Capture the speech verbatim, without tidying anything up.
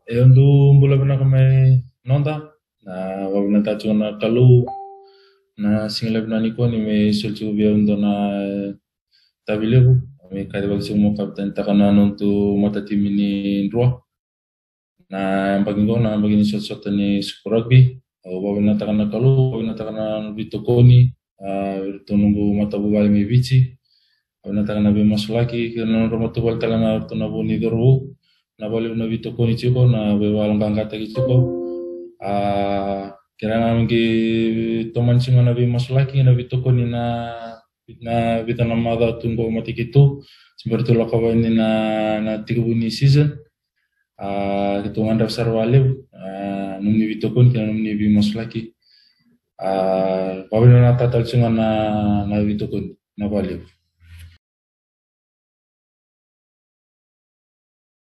Eu ndo mbola vinakame nonda na vavinatatu na kalu na singalabnani ko ni me sulchu biaundo na tabilivu me kari bagsi mo kapten takana nontu matatimu ni ndroa na bagingo na bagini shot shot ni super rugby au vavinataka kalu vavinataka vitokoni tunungu matabu bali me vici vavinataka be masulaki kana romoto bal takana tunabu ni dorbu na bali na vitokoni chiko na bevalangangata chiko a kirana ngi toman singa na bi masulaki na vitokoni na na vitana mada tungo matikitu seperti lokaba ini na na tigubuni season a hitungan dasar wale a nuni vitokoni kana nuni bi masulaki a pawina na tatal singa na na vitokoni na wale